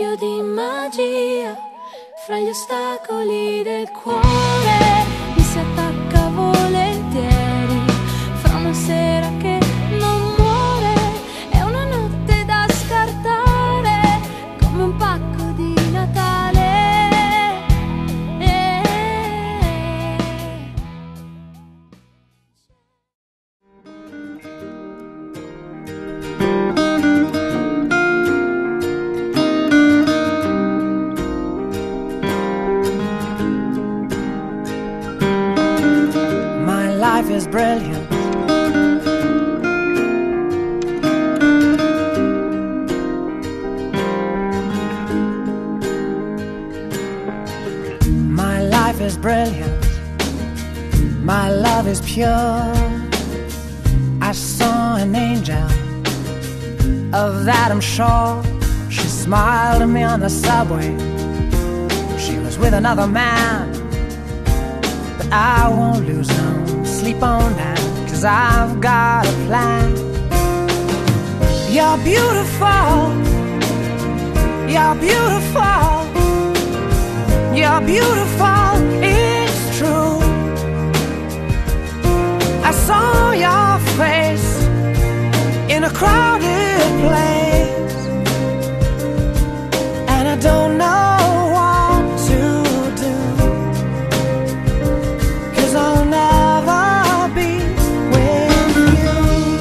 scempio di magia, fra gli ostacoli del cuore mi si attacca volentieri, fra una sera che non muore e una notte da scartare come un pacco di Natale. Life is brilliant. My life is brilliant. My love is pure. I saw an angel, of that I'm sure. She smiled at me on the subway. She was with another man, but I won't lose no sleep on that, 'cause I've got a plan. You're beautiful. You're beautiful. You're beautiful, it's true. I saw your face in a crowded place, and I don't know what to do, 'cause I'll never be with you.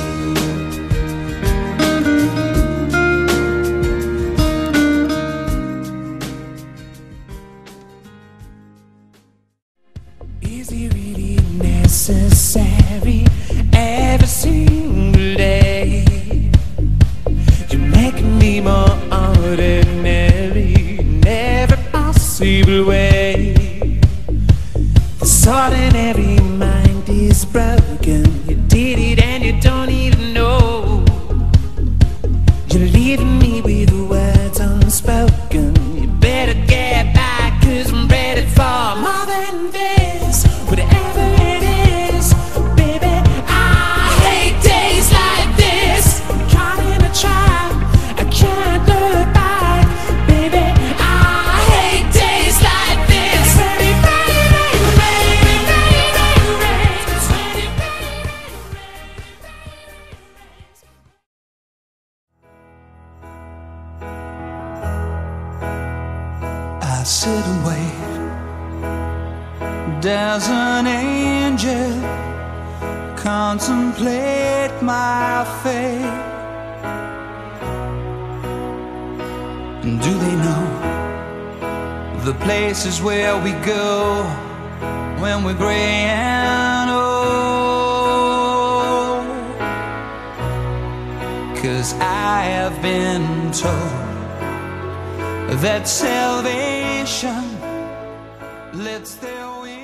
Is it really necessary every single day to make me more ordinary in every possible way? This ordinary mind is broken. You did it and you don't even know. You're leaving me with words unspoken. You better get back, 'cause I'm ready for more than this. Whatever it is, baby, I hate days like this. I'm caught in a trap, I can't look back. Baby, I hate days like this. Rainy, rainy, rainy, rainy, rainy, rainy, it's rainy, rainy, rainy. I sit and wait. There's an angel, contemplate my fate. And do they know the places where we go when we're gray and old? 'Cause I have been told that salvation lets their wings